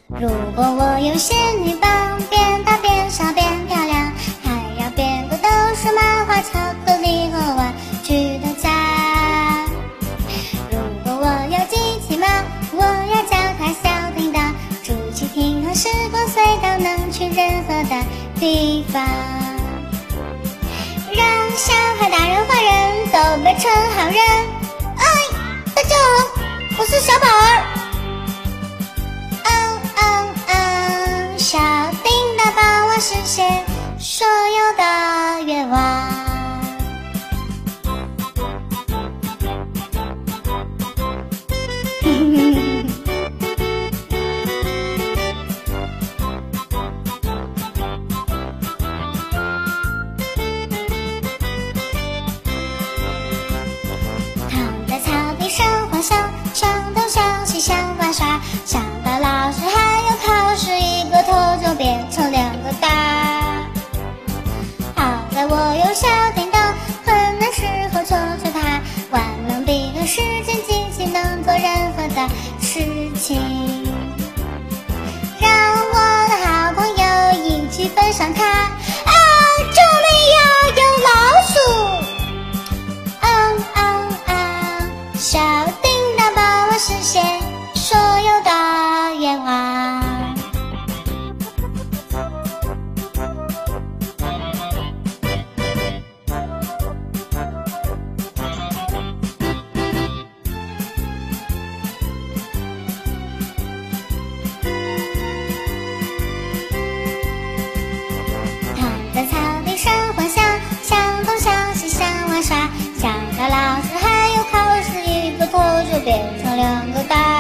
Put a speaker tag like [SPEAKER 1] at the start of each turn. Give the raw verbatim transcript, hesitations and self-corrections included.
[SPEAKER 1] 如果我有仙女棒，变大变小变漂亮，还要变个都是漫画、巧克力和玩具的家。如果我有机器猫，我要叫它小叮当，住机厅和时光隧道，能去任何的地方，让小孩、大人、坏人都变成好人。哎，大家好，我是小宝儿。嗯嗯嗯，小叮当帮我实现所有的愿望。躺在草地上幻想，想东想西想玩耍，想到老师还有考试，一个头就变成两个大。好在我有小叮当，困难时候求求它，万能笔和时间机器能做任何的事情，让我的好朋友一起分享它。啊，这里呀有老鼠！嗯嗯嗯，小叮当帮我实现所有的愿望。躺在草地上幻想，想东想西想玩耍，想到老师还有考试，一个头就变成两个大。